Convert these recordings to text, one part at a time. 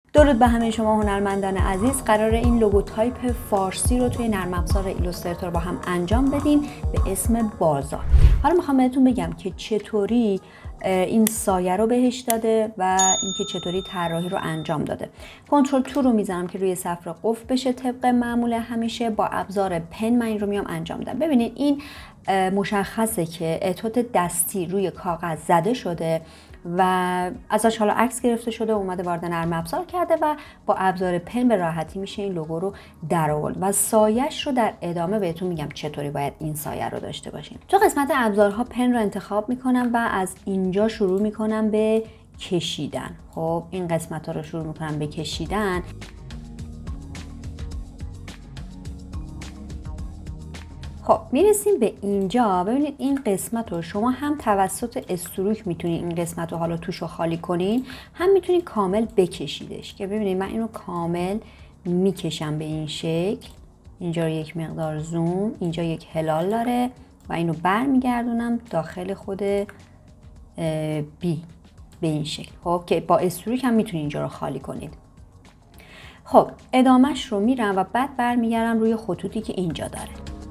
درود به همه شما هنرمندان عزیز. قرار این لوگو تایپ فارسی رو توی نرم افزار ایلوستراتور با هم انجام بدیم به اسم بازار. حالا میخوام بهتون بگم که چطوری این سایه رو بهش داده و اینکه چطوری طراحی رو انجام داده. کنترل تو رو میزنم که روی صفحه قفل بشه طبق معمول همیشه. با ابزار پن من این رو میام انجام بدم. ببینید این مشخصه که اتوت دستی روی کاغذ زده شده و ازش حالا عکس گرفته شده و اومده وارد نرم افزار کرده و با ابزار پن به راحتی میشه این لوگو رو در آورد و سایه‌اش رو در ادامه بهتون میگم چطوری باید این سایه رو داشته باشیم. تو قسمت ابزارها پن رو انتخاب میکنم و از اینجا شروع میکنم به کشیدن. خب این قسمت ها رو شروع میکنم به کشیدن. خب میرسیم به اینجا. ببینید این قسمت رو شما هم توسط استروک میتونید این قسمت رو حالا توش رو خالی کنین، هم میتونید کامل بکشیدش که ببینید من اینو کامل میکشم به این شکل. اینجا رو یک مقدار زوم، اینجا یک هلال داره و اینو برمیگردونم داخل خود بی به این شکل. خب که با استروک هم میتونید اینجا رو خالی کنید. خب ادامهش رو میرم و بعد برمیگردم روی خطوطی که اینجا داره.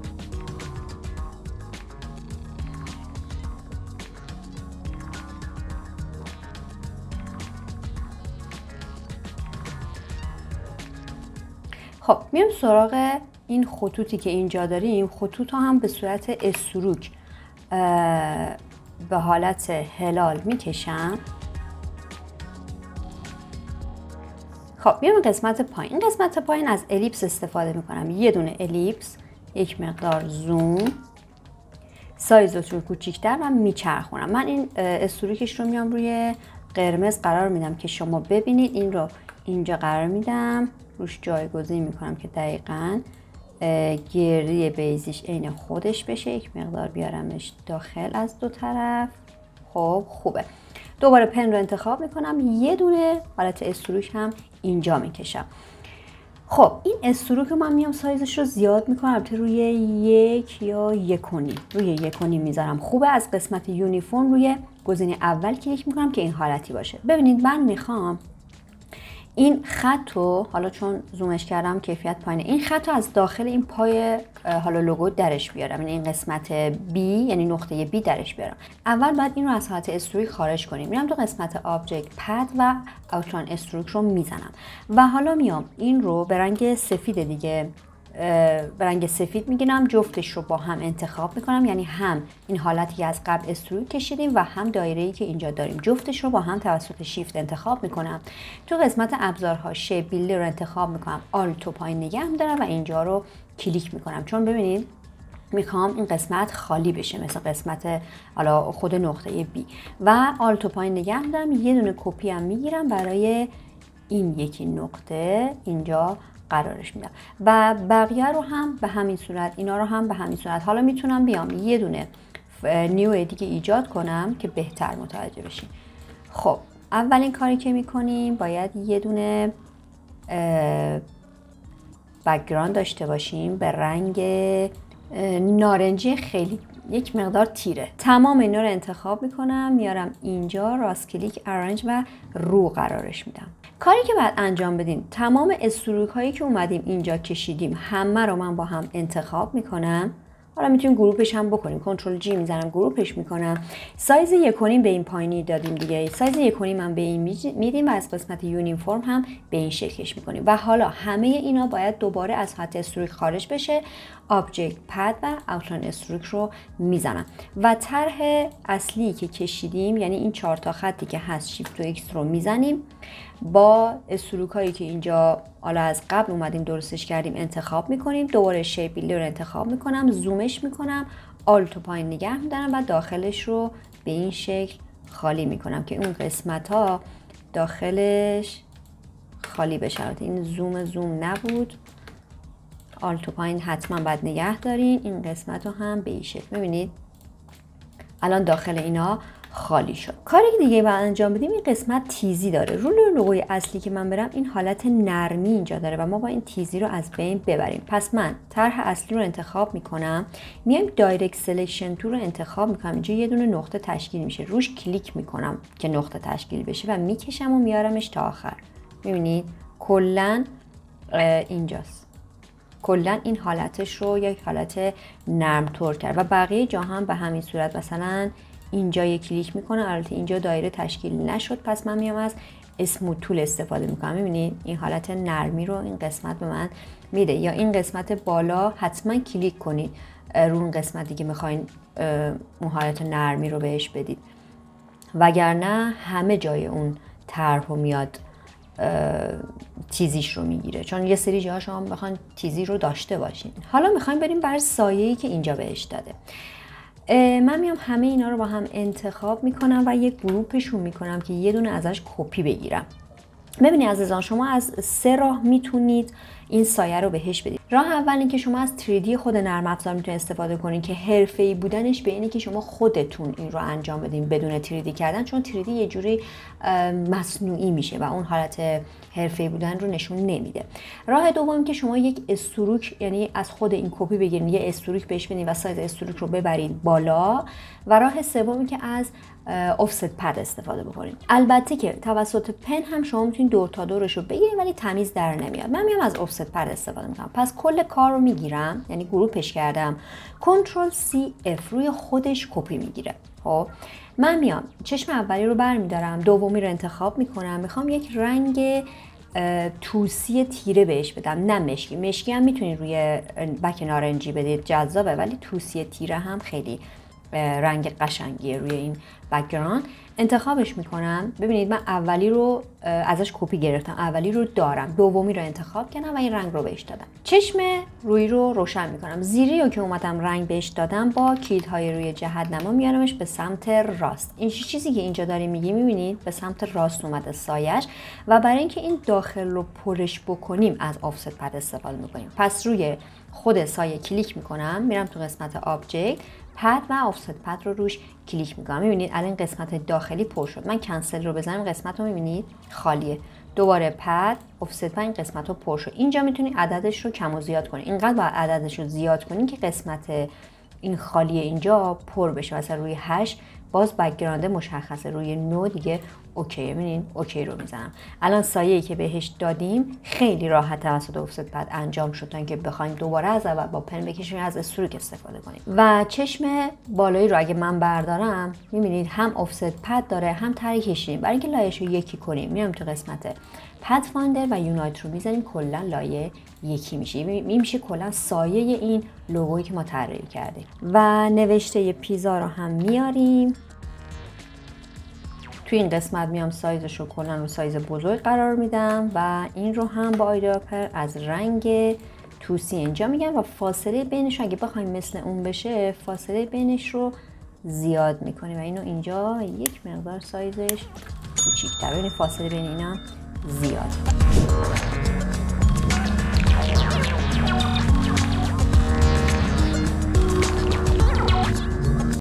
خب میام سراغ این خطوطی که اینجا داریم. خطوط ها هم به صورت استروک به حالت هلال میکشم. خب میام قسمت پایین. قسمت پایین از الیپس استفاده میکنم. یه دونه الیپس، یک مقدار زوم، سایز رو کوچیک‌تر و میچرخونم. من این استروکش رو میام روی قرمز قرار میدم که شما ببینید. این رو اینجا قرار میدم، روش جایگزین میکنم که دقیقاً گردی بیزیش عین خودش بشه. یک مقدار بیارمش داخل از دو طرف. خب خوبه. دوباره پن رو انتخاب میکنم. یه دونه حالت استروک هم اینجا میکشم. خب این استروک من میام سایزش رو زیاد میکنم البته روی 1 یا 1.5 روی 1.5 میذارم. خوبه. از قسمت یونیفرم روی گزینه اول کلیک میکنم که این حالتی باشه. ببینید من میخوام این خط رو، حالا چون زومش کردم کیفیت پایینه، این خط رو از داخل این پای حالا لوگو درش بیارم. این قسمت B یعنی نقطه B درش بیارم. اول بعد این رو از حالت استروک خارج کنیم. میرم تو قسمت آبجکت پد و اوتلاین استروک رو میزنم و حالا میام این رو به رنگ سفید دیگه، به رنگ سفید میگیرم. جفتش رو با هم انتخاب میکنم، یعنی هم این حالتی که از قبل استروک کشیدیم و هم دایره‌ای که اینجا داریم. جفتش رو با هم توسط شیفت انتخاب میکنم. تو قسمت ابزارها شیپ بیلد رو انتخاب میکنم، آلت و پایین نگه می‌دارم و اینجا رو کلیک میکنم چون ببینید میخوام این قسمت خالی بشه مثل قسمت حالا خود نقطه B و آلت و پایین نگه می‌دارم. یه دونه کپی هم میگیرم برای این یکی نقطه اینجا قرارش میدم و بقیه رو هم به همین صورت، اینا رو هم به همین صورت. حالا میتونم بیام یه دونه نیو دیگه ایجاد کنم که بهتر متوجه بشین. خب اولین کاری که میکنیم باید یه دونه بک‌گراند داشته باشیم به رنگ نارنجی خیلی یک مقدار تیره. تمام اینا رو انتخاب میکنم، میارم اینجا، راست کلیک ارنج و رو قرارش میدم. کاری که باید انجام بدین، تمام استروک هایی که اومدیم اینجا کشیدیم همه رو من با هم انتخاب میکنم. حالا میتونیم گروپش هم بکنیم. کنترل جی میزنم گروپش میکنم. سایز 1.5 به این پایینی دادیم دیگه. سایز 1.5 من به این میدیم و از قسمت یونیفرم هم به این شکلش میکنیم و حالا همه اینا باید دوباره از خط استروک خارج بشه. آبجکت پد و اوتلاین استروک رو میزنم و طرح اصلی که کشیدیم، یعنی این 4 تا خطی که هست، شیفت و ایکس رو میزنیم. با استروک هایی که اینجا حالا از قبل اومدیم درستش کردیم انتخاب میکنیم. دوباره شیپ بیلدر رو انتخاب میکنم، زومش میکنم، آلت و پایین نگه میدارم و داخلش رو به این شکل خالی میکنم که اون قسمت ها داخلش خالی بشه. این زوم نبود. آلت و پایین حتما باید نگه دارین. این قسمت رو هم به این شکل میبینید الان داخل اینا خالی شد. کاری دیگه باید انجام بدیم، این قسمت تیزی داره. روی لوگوی اصلی که من برم این حالت نرمی اینجا داره و ما با این تیزی رو از بین ببریم. پس من طرح اصلی رو انتخاب میکنم، میایم دایرکت سلکشن تو رو انتخاب میکنم. اینجا یه دونه نقطه تشکیل میشه، روش کلیک میکنم که نقطه تشکیل بشه و میکشم و میارمش تا آخر. میبینید کلا اینجاست، کلا این حالتش رو یک حالت نرم طور کرد و بقیه جا هم به همین صورت. مثلا اینجا یک کلیک میکنم، البته اینجا دایره تشکیل نشد، پس من میام از اسموت تول استفاده میکنم. میبینید این حالت نرمی رو این قسمت به من میده. یا این قسمت بالا حتما کلیک کنید رو اون قسمتی که میخواین اون حالت نرمی رو بهش بدید، وگرنه همه جای اون طرح رو میاد تیزیش رو میگیره، چون یه سری جاها شما بخواین تیزی رو داشته باشین. حالا میخوایم بریم بر سایه‌ای که اینجا بهش داده. من میام همه اینا رو با هم انتخاب میکنم و یک گروپشون میکنم که یه دونه ازش کپی بگیرم. ببینید عزیزان، شما از 3 راه میتونید این سایه رو بهش بدید. راه اول این که شما از 3D خود نرم افزار میتونید استفاده کنید که حرفه‌ای بودنش به اینه که شما خودتون این رو انجام بدین بدون 3D کردن، چون 3D یه جوری مصنوعی میشه و اون حالت حرفه‌ای بودن رو نشون نمیده. راه دوم که شما یک استروک، یعنی از خود این کپی بگیرید، یه استروک بهش بدین و سایز استروک رو ببرید بالا. و راه سومی که از offset پد استفاده بکنید. البته که توسط پن هم شما میتونید دور تا دورش رو بگیرید ولی تمیز در نمیاد. من میام از offset پد استفاده میکنم. پس کل کار رو میگیرم، یعنی گروپش کردم، کنترل سی اف روی خودش کپی میگیره. خب من میام چشم اولی رو برمیدارم، دومی رو انتخاب میکنم، میخوام یک رنگ توسی تیره بهش بدم، نه مشکی. مشکی هم میتونید روی بک نارنجی بدید، جذابه، ولی توسی تیره هم خیلی رنگ قشنگیه روی این بک‌گراند. انتخابش میکنم. ببینید من اولی رو ازش کپی گرفتم، اولی رو دارم، دومی رو انتخاب کردم و این رنگ رو بهش دادم. چشم روی رو روشن میکنم. زیری رو که اومدم رنگ بهش دادم، با کلیدهای روی جهت نما میارمش به سمت راست. این چیزی که اینجا داریم میگیم، میبینید به سمت راست اومده سایش. و برای اینکه این داخل رو پرش بکنیم از آفست پد استفاده میکنیم. پس روی خود سایه کلیک میکنم، میرم تو قسمت آبجکت، پد و آفست پد رو روش کلیک میکنم. میبینید الان قسمت داخلی پر شد. من کنسل رو بزنم، قسمت رو میبینید خالیه. دوباره پد آفست پد، این قسمت رو پر شد. اینجا میتونید عددش رو کم و زیاد کنید. اینقدر باید عددش رو زیاد کنید که قسمت این خالی اینجا پر بشه. مثلا روی 8 باز بک‌گراند مشخصه، روی 9 دیگه اوکی. ببینید اوکی رو میزنم. الان سایه‌ای که بهش دادیم خیلی راحت توسط آفست پد انجام شد، تا اینکه بخوایم دوباره از اول با پن بکشیم از استروک استفاده کنیم. و چشم بالایی رو اگه من بردارم، میبینید هم آفست پد داره هم طرح کشیدیم. برای اینکه لایه‌شو یکی کنیم، میام تو قسمت پد فایندر و یونایت رو میزنیم، کلا لایه یکی میشه. میشه کلا سایه این لوگویی که ما طراحی کردیم. و نوشته پیزا رو هم میاریم. توی این قسمت میام سایزش رو کلا رو سایز بزرگ قرار میدم و این رو هم با آیداپر از رنگ توسی اینجا میگم و فاصله بینش اگه بخوایم مثل اون بشه، فاصله بینش رو زیاد میکنیم و اینو اینجا یک مقدار سایزش کوچیک‌تر. ببینید فاصله بین اینا زیاد.